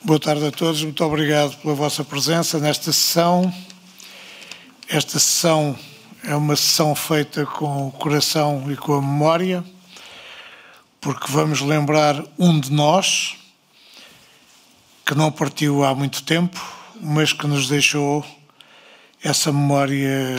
Boa tarde a todos, muito obrigado pela vossa presença nesta sessão. Esta sessão é uma sessão feita com o coração e com a memória, porque vamos lembrar um de nós, que não partiu há muito tempo, mas que nos deixou essa memória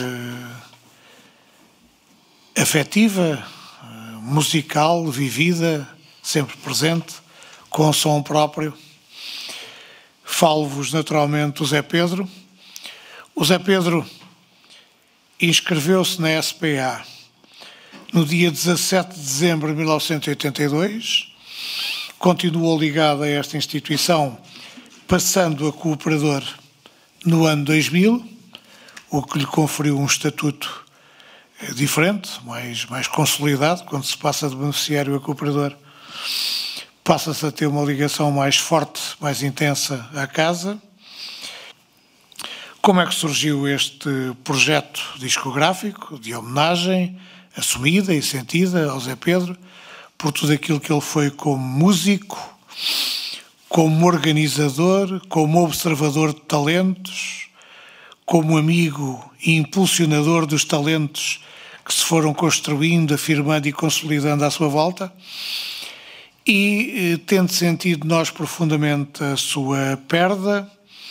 afetiva, musical, vivida, sempre presente, com som próprio. Falo-vos naturalmente do Zé Pedro. O Zé Pedro inscreveu-se na SPA no dia 17 de dezembro de 1982, continuou ligado a esta instituição, passando a cooperador no ano 2000, o que lhe conferiu um estatuto diferente, mais consolidado. Quando se passa de beneficiário a cooperador, passa-se a ter uma ligação mais forte, mais intensa à casa. Como é que surgiu este projeto discográfico de homenagem assumida e sentida ao Zé Pedro por tudo aquilo que ele foi como músico, como organizador, como observador de talentos, como amigo e impulsionador dos talentos que se foram construindo, afirmando e consolidando à sua volta, e tendo sentido nós profundamente a sua perda,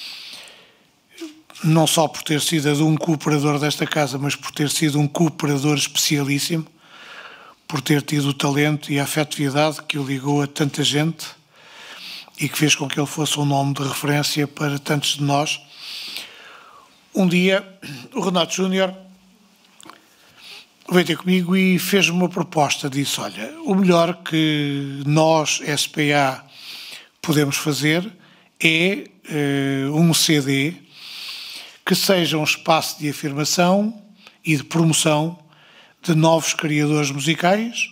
não só por ter sido de um cooperador desta casa, mas por ter sido um cooperador especialíssimo, por ter tido o talento e a afetividade que o ligou a tanta gente e que fez com que ele fosse um nome de referência para tantos de nós. Um dia, o Renato Júnior veio ter comigo e fez-me uma proposta. Disse: olha, o melhor que nós, SPA, podemos fazer é um CD que seja um espaço de afirmação e de promoção de novos criadores musicais.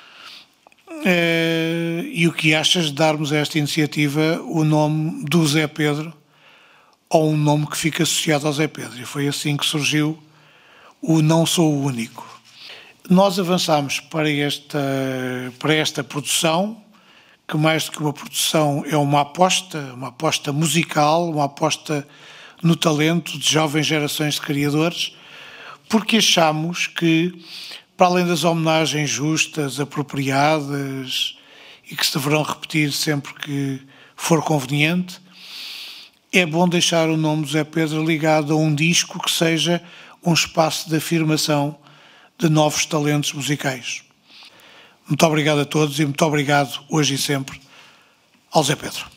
E o que achas de darmos a esta iniciativa o nome do Zé Pedro, ou um nome que fica associado ao Zé Pedro? E foi assim que surgiu o Não Sou o Único. Nós avançámos para esta produção, que mais do que uma produção é uma aposta musical, uma aposta no talento de jovens gerações de criadores, porque achamos que, para além das homenagens justas, apropriadas e que se deverão repetir sempre que for conveniente, é bom deixar o nome do Zé Pedro ligado a um disco que seja um espaço de afirmação de novos talentos musicais. Muito obrigado a todos e muito obrigado, hoje e sempre, ao Zé Pedro.